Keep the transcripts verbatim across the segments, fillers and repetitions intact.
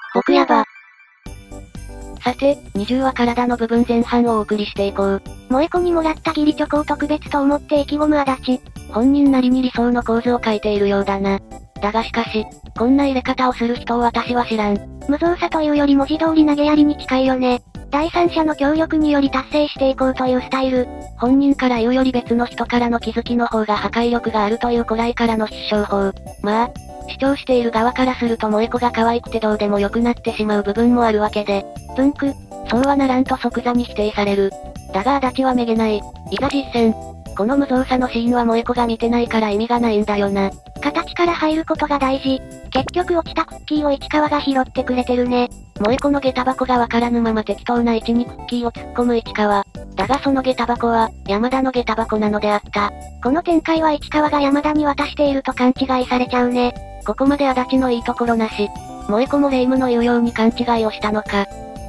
僕やば。さて、にじゅうは体の部分前半をお送りしていこう。 萌子にもらった義理チョコを特別と思って意気込む足立。 本人なりに理想の構図を書いているようだな。だがしかし、こんな入れ方をする人を私は知らん。 無造作というより文字通り投げやりに近いよね。第三者の協力により達成していこうというスタイル。 本人から言うより別の人からの気づきの方が破壊力があるという古来からの必勝法。まあ、主張している側からすると萌子が可愛くてどうでもよくなってしまう部分もあるわけで。 プンク、 そうはならんと即座に否定される。だが足立はめげない。いざ実践。この無造作のシーンは萌子が見てないから意味がないんだよな。 形から入ることが大事。結局落ちたクッキーを市川が拾ってくれてるね。 萌子の下駄箱がわからぬまま適当な位置にクッキーを突っ込む市川。だがその下駄箱は、山田の下駄箱なのであった。 この展開は市川が山田に渡していると勘違いされちゃうね。 ここまで足立のいいところなし。萌子も霊夢の言うように勘違いをしたのか。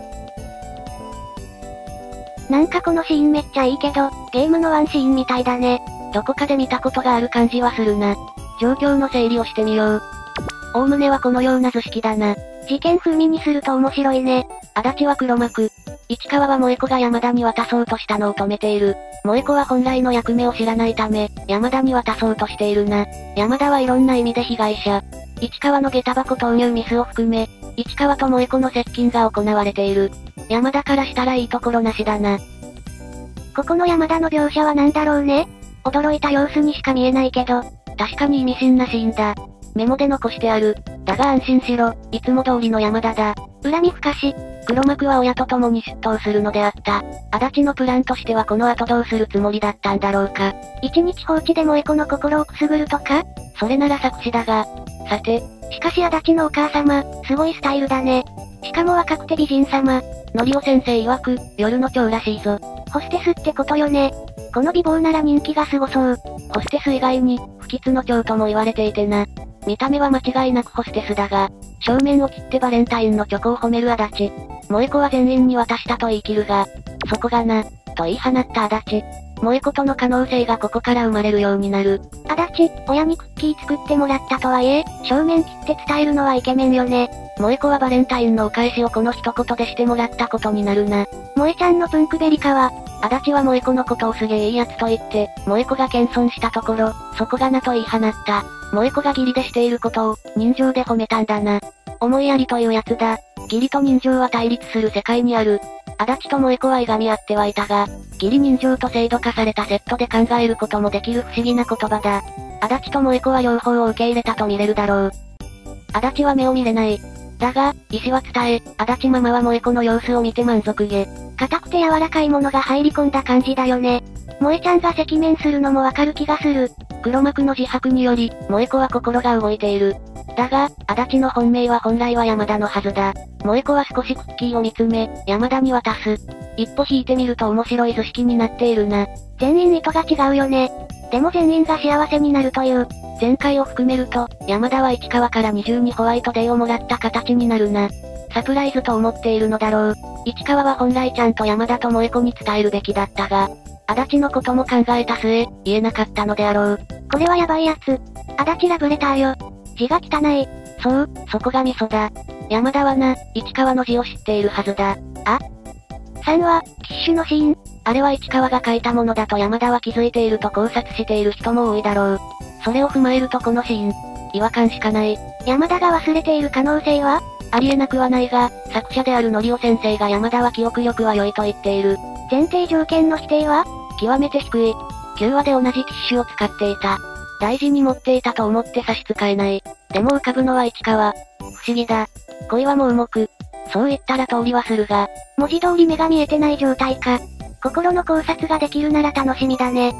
なんかこのシーンめっちゃいいけど、ゲームのワンシーンみたいだね。 どこかで見たことがある感じはするな。状況の整理をしてみよう。おおむねはこのような図式だな。 事件風味にすると面白いね。 足立は黒幕。市川は萌子が山田に渡そうとしたのを止めている。萌子は本来の役目を知らないため、山田に渡そうとしているな。山田はいろんな意味で被害者。市川の下駄箱投入ミスを含め、市川と萌子の接近が行われている。山田からしたらいいところなしだな。 ここの山田の描写はなんだろうね。驚いた様子にしか見えないけど。 確かに意味深なシーンだ。メモで残してある。だが安心しろ、いつも通りの山田だ。 恨みふかし。 黒幕は親と共に出頭するのであった。足立のプランとしてはこの後どうするつもりだったんだろうか。 一日放置で萌子の心をくすぐるとか？ それなら作詞だが。さて。 しかし足立のお母様、すごいスタイルだね。しかも若くて美人様。 のりお先生曰く、夜の蝶らしいぞ。 ホステスってことよね。この美貌なら人気がすごそう。 ホステス以外に、不吉の蝶とも言われていてな。見た目は間違いなくホステスだが、正面を切ってバレンタインのチョコを褒める足立。萌子は全員に渡したと言い切るが、そこがな、と言い放った足立。萌子との可能性がここから生まれるようになる。 足立、親にクッキー作ってもらったとはいえ、正面切って伝えるのはイケメンよね。 萌子はバレンタインのお返しをこの一言でしてもらったことになるな。 萌ちゃんのプンクベリカは、 足立は萌子のことをすげえいいやつと言って、萌子が謙遜したところ、そこがなと言い放った。萌子が義理でしていることを、人情で褒めたんだな。思いやりというやつだ。義理と人情は対立する世界にある。足立と萌子はいがみ合ってはいたが、義理人情と制度化されたセットで考えることもできる不思議な言葉だ。足立と萌子は両方を受け入れたと見れるだろう。足立は目を見れない。だが、意思は伝え、足立ママは萌子の様子を見て満足げ。 硬くて柔らかいものが入り込んだ感じだよね。萌ちゃんが赤面するのもわかる気がする。 黒幕の自白により、萌子は心が動いている。だが、足立の本命は本来は山田のはずだ。萌子は少しクッキーを見つめ、山田に渡す。一歩引いてみると面白い図式になっているな。 全員意図が違うよね。でも全員が幸せになるという。 前回を含めると、山田は市川から二重にホワイトデーをもらった形になるな。サプライズと思っているのだろう。市川は本来ちゃんと山田と萌子に伝えるべきだったが、足立のことも考えた末、言えなかったのであろう。 これはやばいやつ。足立ラブレターよ。字が汚い。 そう、そこがミソだ。山田はな、市川の字を知っているはずだ。 あ ?さん は、キッシュのシーン？ あれは市川が書いたものだと山田は気づいていると考察している人も多いだろう。それを踏まえるとこのシーン、違和感しかない。 山田が忘れている可能性は？ ありえなくはないが、作者であるのりお先生が山田は記憶力は良いと言っている。 前提条件の否定は？ 極めて低い。きゅうわで同じキッシュを使っていた。大事に持っていたと思って差し支えない。でも浮かぶのは市川。不思議だ。恋は盲目。そう言ったら通りはするが。 文字通り目が見えてない状態か。心の考察ができるなら楽しみだね。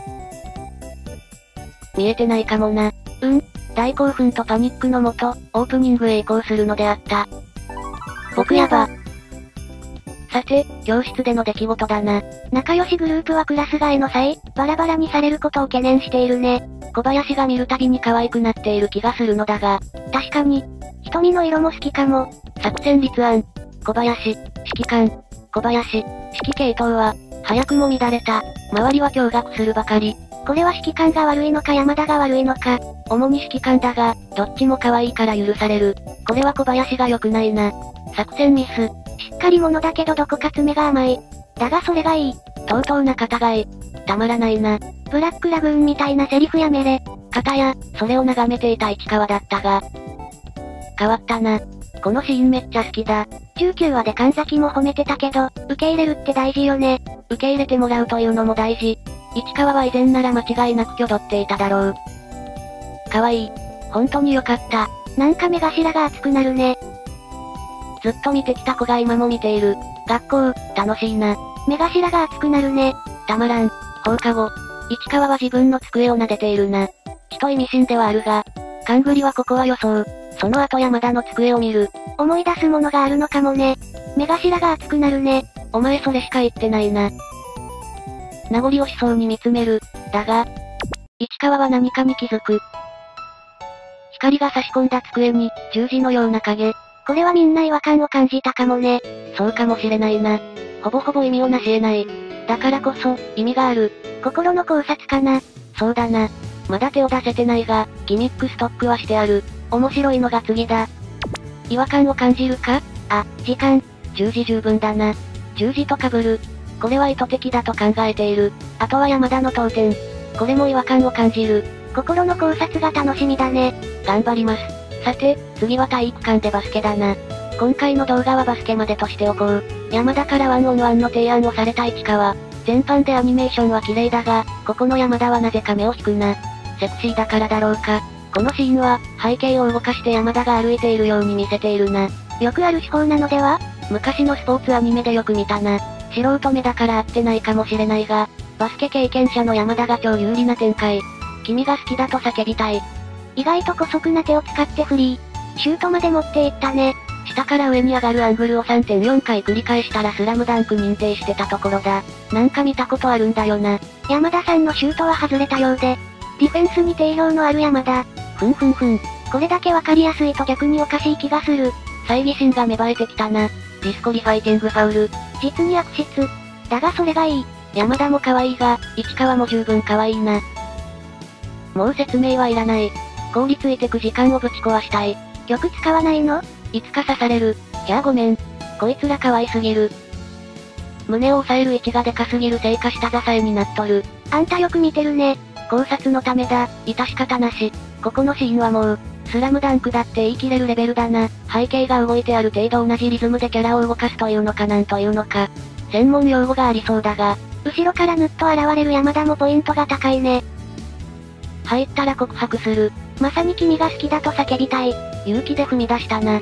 見えてないかもな。うん。大興奮とパニックのもと、オープニングへ移行するのであった。僕やば。さて、教室での出来事だな。 仲良しグループはクラス替えの際、バラバラにされることを懸念しているね。 小林が見るたびに可愛くなっている気がするのだが。 確かに。瞳の色も好きかも。 作戦立案。小林。指揮官。小林。指揮系統は、早くも乱れた。周りは驚愕するばかり。 これは指揮官が悪いのか山田が悪いのか。 主に指揮官だが、どっちも可愛いから許される。これは小林が良くないな。作戦ミス。 しっかり者だけどどこか爪が甘い。だがそれがいい。 とうとうな肩がい。たまらないな。 ブラックラグーンみたいなセリフやめれ。 片や、それを眺めていた市川だったが。変わったな。このシーンめっちゃ好きだ。 じゅうきゅうわで神崎も褒めてたけど、受け入れるって大事よね。 受け入れてもらうというのも大事。市川は以前なら間違いなく挙動っていただろう。可愛い。本当によかった。 なんか目頭が熱くなるね。 ずっと見てきた子が今も見ている。学校、楽しいな。 目頭が熱くなるね。 たまらん。放課後。市川は自分の机を撫でているな。ちと意味深ではあるが。勘繰りはここは予想。その後山田の机を見る。 思い出すものがあるのかもね。目頭が熱くなるね。 お前それしか言ってないな。名残惜しそうに見つめる。だが、市川は何かに気づく。光が差し込んだ机に、十字のような影。 これはみんな違和感を感じたかもね。 そうかもしれないな。ほぼほぼ意味をなし得ない。だからこそ、意味がある。 心の考察かな。 そうだな。まだ手を出せてないが、ギミックストックはしてある。面白いのが次だ。違和感を感じるか？ あ、時間。 十字十分だな。十字と被る。これは意図的だと考えている。あとは山田の当店。これも違和感を感じる。 心の考察が楽しみだね。 頑張ります。さて、次は体育館でバスケだな。今回の動画はバスケまでとしておこう。山田からワンオンワンの提案をされた市川。全般でアニメーションは綺麗だが、ここの山田はなぜか目を引くな。セクシーだからだろうか。このシーンは、背景を動かして山田が歩いているように見せているな。 よくある手法なのでは？ 昔のスポーツアニメでよく見たな。素人目だから合ってないかもしれないが、バスケ経験者の山田が超有利な展開。君が好きだと叫びたい。 意外と姑息な手を使ってフリー。シュートまで持っていったね。 下から上に上がるアングルを さんてんよん 回繰り返したらスラムダンク認定してたところだ。なんか見たことあるんだよな。 山田さんのシュートは外れたようで。ディフェンスに定評のある山田。 ふんふんふん。 これだけわかりやすいと逆におかしい気がする。 猜疑心が芽生えてきたな。ディスコリファイティングファウル。 実に悪質。だがそれがいい。 山田も可愛いが、市川も十分可愛いな。もう説明はいらない。凍りついてく時間をぶち壊したい。 玉使わないの？ いつか刺される。じゃあごめん。こいつら可愛すぎる。胸を押さえる位置がでかすぎるせいか下支えになっとる。 あんたよく見てるね。 考察のためだ。致し方なし。ここのシーンはもう、スラムダンクだって言い切れるレベルだな。背景が動いてある程度同じリズムでキャラを動かすというのかなんというのか。専門用語がありそうだが。 後ろからぬっと現れる山田もポイントが高いね。 入ったら告白する。 まさに君が好きだと叫びたい。 勇気で踏み出したな。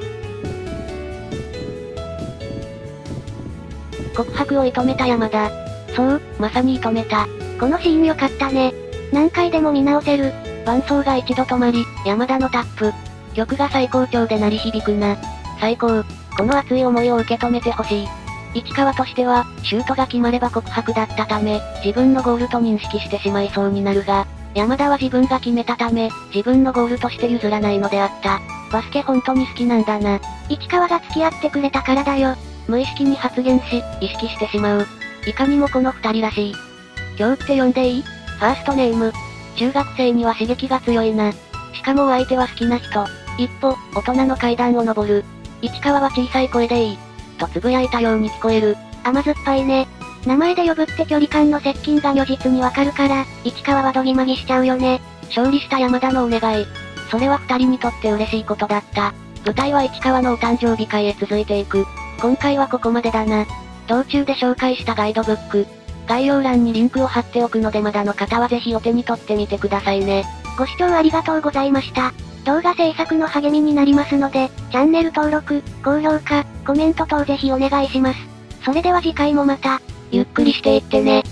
告白を射止めた山田。そう、まさに射止めた。 このシーン良かったね。何回でも見直せる。 伴奏が一度止まり、山田のタップ。曲が最高潮で鳴り響くな。最高。この熱い思いを受け止めてほしい。市川としては、シュートが決まれば告白だったため、自分のゴールと認識してしまいそうになるが、山田は自分が決めたため、自分のゴールとして譲らないのであった。バスケ本当に好きなんだな。 市川が付き合ってくれたからだよ。 無意識に発言し、意識してしまう。いかにもこの二人らしい。今日って呼んでいい？ファーストネーム。中学生には刺激が強いな。しかもお相手は好きな人。一歩、大人の階段を登る。市川は小さい声でいい。と呟いたように聞こえる。 甘酸っぱいね。名前で呼ぶって距離感の接近が如実にわかるから、市川はどぎまぎしちゃうよね。 勝利した山田のお願い。それは二人にとって嬉しいことだった。舞台は市川のお誕生日会へ続いていく。今回はここまでだな。道中で紹介したガイドブック。概要欄にリンクを貼っておくのでまだの方はぜひお手に取ってみてくださいね。 ご視聴ありがとうございました。動画制作の励みになりますので、チャンネル登録、高評価、コメント等ぜひお願いします。それでは次回もまた、 ゆっくりしていってね。